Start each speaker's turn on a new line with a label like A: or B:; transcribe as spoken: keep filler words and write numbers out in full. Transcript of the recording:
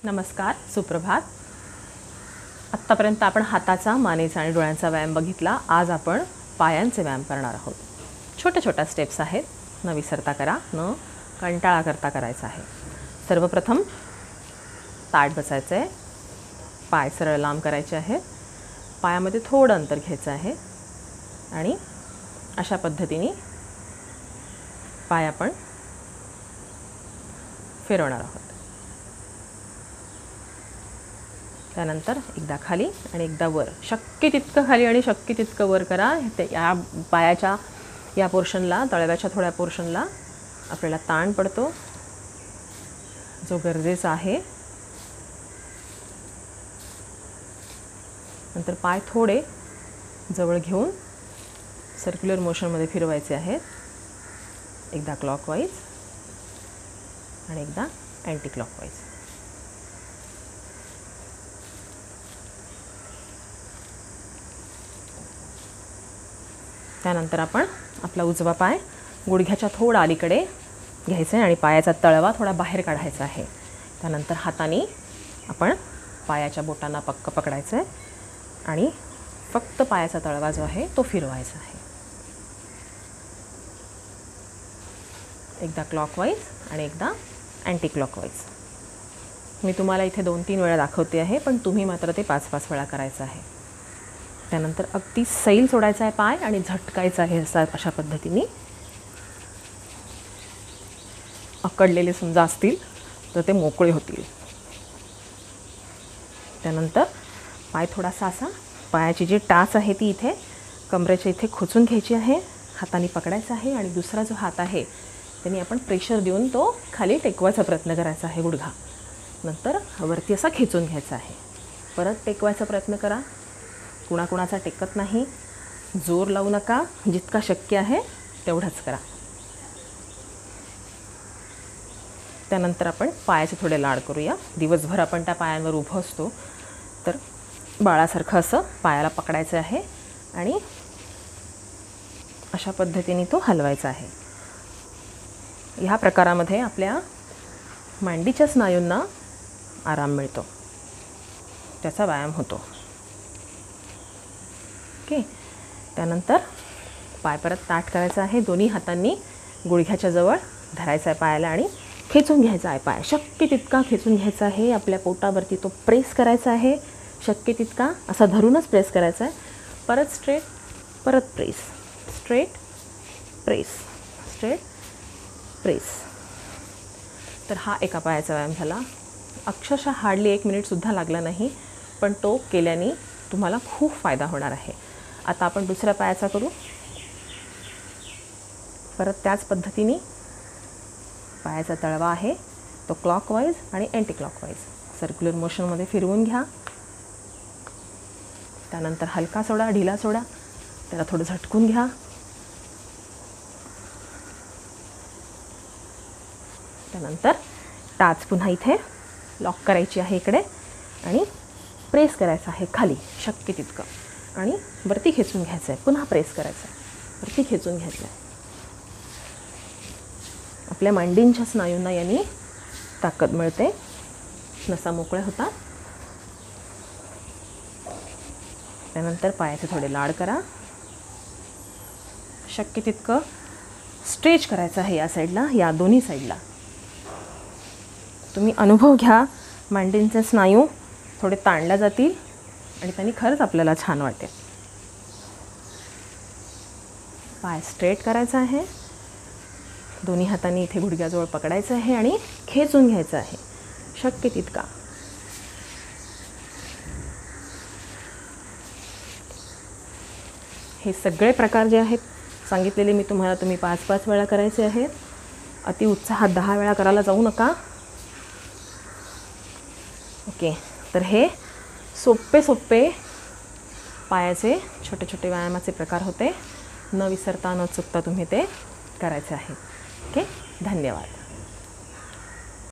A: नमस्कार, सुप्रभात. आत्तापर्यंत आपण हाताचा, मानेचा आणि डोळ्यांचा व्यायाम बघितला. आज आपण पायांचे व्यायाम करणार आहोत. छोट्या छोट्या स्टेप्स आहेत, न विसरता करा, न कंटाळा करता करायचा आहे. सर्वप्रथम ताठ बसायचं आहे, पाय सरळ लांब करायचे आहेत, पायामध्ये थोडं अंतर घ्यायचं आहे आणि अशा पद्धतीने पाय आपण फिरवणार आहोत. त्यानंतर एकदा खाली आणि एकदा वर, शक्य तितकं खाली आणि शक्य तितकं वर करा. ते या पायाच्या या पोर्शनला, तळव्याच्या थोड्या पोर्शनला आपल्याला ताण पडतो, जो गरजेचा आहे. नंतर पाय थोडे जवळ घेऊन सर्क्युलर मोशनमध्ये फिरवायचे आहेत. एकदा क्लॉकवाईज आणि एकदा अँटी क्लॉकवाईज. त्यानंतर आपण आपला उजवा पाय गुडघ्याच्या थोडा अलीकडे घ्यायचा आहे आणि पायाचा तळवा थोडा बाहेर काढायचा आहे. त्यानंतर हाताने आपण पायाच्या बोटांना पक्क पकडायचं आहे आणि फक्त पायाचा तळवा जो आहे तो फिरवायचा आहे. एकदा क्लॉकवाईज आणि एकदा अँटी क्लॉकवाईज. मी तुम्हाला इथे दोन तीन वेळा दाखवते आहे, पण तुम्ही मात्र ते पाच पाच वेळा करायचं आहे. त्यानंतर अगदी सैल सोडायचा आहे पाय आणि झटकायचा आहे. असा अशा पद्धतीने अकडलेले समजा असतील तर ते मोकळे होतील. त्यानंतर पाय थोडासा असा, पायाची जी टाच आहे ती इथे कमरेच्या इथे खोचून घ्यायची आहे, हाताने पकडायचा आहे आणि दुसरा जो हात आहे त्यांनी आपण प्रेशर देऊन तो खाली टेकवायचा प्रयत्न करायचा आहे गुडघा. नंतर वरती असा खेचून घ्यायचा आहे. परत टेकवायचा प्रयत्न करा. कुणाकुणाचा टेकत नाही, जोर लावू नका, जितका शक्य आहे तेवढंच करा. त्यानंतर आपण पायाचे थोडे लाड करूया. दिवसभर आपण त्या पायांवर उभं असतो, तर बाळासारखं असं पायाला पकडायचं आहे आणि अशा पद्धतीने तो हलवायचा आहे. ह्या प्रकारामध्ये आपल्या मांडीच्या स्नायूंना आराम मिळतो, त्याचा व्यायाम होतो. ओके. त्यानंतर पाय परत ताठ करायचा आहे. दोन्ही हातांनी गुडघ्याच्या जवळ धरायचा आहे पायाला आणि खेचून घ्यायचा आहे. पाय शक्य तितका खेचून घ्यायचा आहे. आपल्या पोटावरती तो प्रेस करायचा आहे. शक्य तितका असा धरूनच प्रेस करायचा आहे. परत स्ट्रेट, परत press, straight, press, straight, press. तर हा एका पायाचा व्यायाम झाला. अक्षरशः हार्डली एक मिनिटसुद्धा लागला नाही, पण तो केल्याने तुम्हाला खूप फायदा होणार आहे. आता आपण दुसऱ्या पायाचा करू. परत त्याच पद्धतीने पायाचा तळवा आहे तो क्लॉकवाईज आणि अँटी क्लॉकवाईज सर्क्युलर मोशनमध्ये फिरवून घ्या. त्यानंतर हलका सोडा, ढिला सोडा, त्याला थोडं झटकून घ्या. त्यानंतर टाच पुन्हा इथे लॉक करायची आहे इकडे आणि प्रेस करायचं आहे खाली शक्य तितकं आणि वरती खेचून घ्यायचं आहे. पुन्हा प्रेस करायचं आहे, वरती खेचून घ्यायचं आहे. आपल्या मांडींच्या स्नायूंना यांनी ताकद मिळते, नसा मोकळ्या होतात. त्यानंतर पायाचे थोडे लाड करा. शक्य तितकं स्ट्रेच करायचं आहे या साईडला, या दोन्ही साईडला. तुम्ही अनुभव घ्या, मांडींचे स्नायू थोडे ताणल्या जातील आणि त्यांनी खरंच आपल्याला छान वाटेल. पाय स्ट्रेट करायचा आहे. दोन्ही हातांनी इथे गुडघ्याजवळ पकडायचं आहे आणि खेचून घ्यायचं आहे शक्य तितका. हे सगळे प्रकार जे आहेत सांगितलेले मी तुम्हाला, तुम्ही पाच पाच वेळा करायचे आहेत. अति उत्साहात दहा वेळा करायला जाऊ नका. ओके. तर हे सोपे सोपे पायाचे छोटे छोटे व्यायामाचे प्रकार होते. न विसरता न चुकता तुम्ही ते करायचे आहेत. ओके. धन्यवाद.